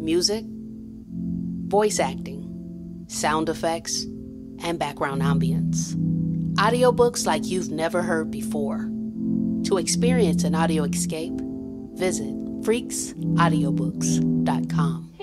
music, voice acting, sound effects, and background ambience. Audiobooks like you've never heard before. To experience an audio escape, visit freaksaudiobooks.com.